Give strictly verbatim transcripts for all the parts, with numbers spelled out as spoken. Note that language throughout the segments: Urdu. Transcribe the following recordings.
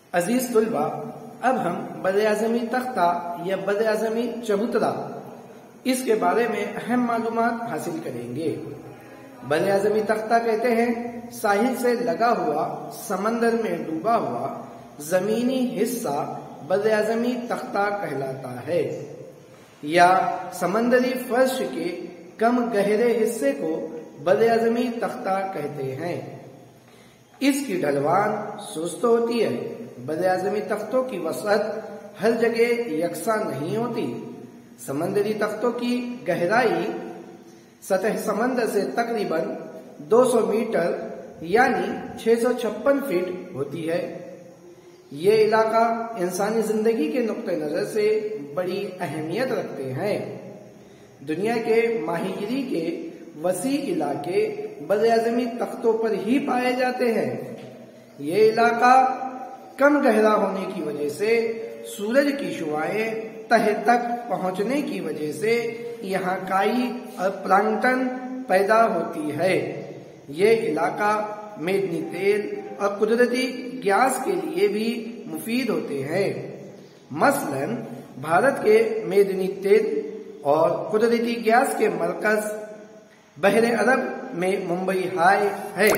عزیز طلبہ، اب ہم براعظمی تختہ یا براعظمی چبوترا اس کے بارے میں اہم معلومات حاصل کریں گے۔ براعظمی تختہ کہتے ہیں ساحل سے لگا ہوا، سمندر میں ڈوبا ہوا زمینی حصہ براعظمی تختہ کہلاتا ہے، یا سمندری فرش کے کم گہرے حصے کو براعظمی تختہ کہتے ہیں۔ اس کی ڈھلوان سست ہوتی ہے۔ براعظمی تختوں کی وسعت ہر جگہ یکساں نہیں ہوتی۔ سمندری تختوں کی گہرائی سطح سمندر سے تقریباً دو سو میٹر یعنی چھ سو چھپن فٹ ہوتی ہے۔ یہ علاقہ انسانی زندگی کے نقطہ نظر سے بڑی اہمیت رکھتے ہیں۔ دنیا کے ماہی گیری کے وسیع علاقے براعظمی تختوں پر ہی پائے جاتے ہیں۔ یہ علاقہ کم گہرا ہونے کی وجہ سے سورج کی شعاعیں تہہ تک پہنچنے کی وجہ سے یہاں کائی اور پلانکٹن پیدا ہوتی ہے۔ یہ علاقہ معدنی تیل اور قدرتی گیس کے لیے بھی مفید ہوتے ہیں۔ مثلاً بھارت کے معدنی تیل اور قدرتی گیس کے مرکز بحر عرب میں ممبئی ہائی ہے۔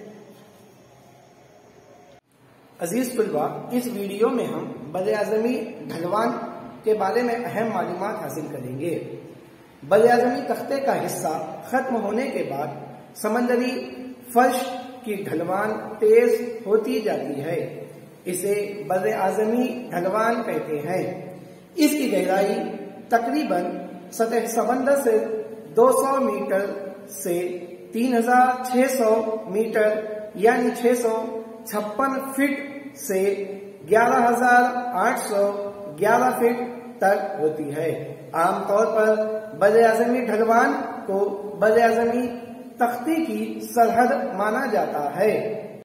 عزیز طلبہ، اس ویڈیو میں ہم براعظمی ڈھلوان کے بارے میں اہم معلومات حاصل کریں گے۔ براعظمی تختے کا حصہ ختم ہونے کے بعد سمندری فرش کی ڈھلوان تیز ہوتی جاتی ہے۔ اسے براعظمی ڈھلوان کہتے ہیں۔ اس کی گہرائی تقریباً سطح سمندر سے دو سو میٹر سے تین ہزار چھ سو میٹر یعنی چھ سو چھپن فٹ سے گیارہ ہزار آٹھ سو گیارہ فٹ تک ہوتی ہے۔ عام طور پر براعظمی ڈھلوان کو براعظمی تختے کی سرحد مانا جاتا ہے۔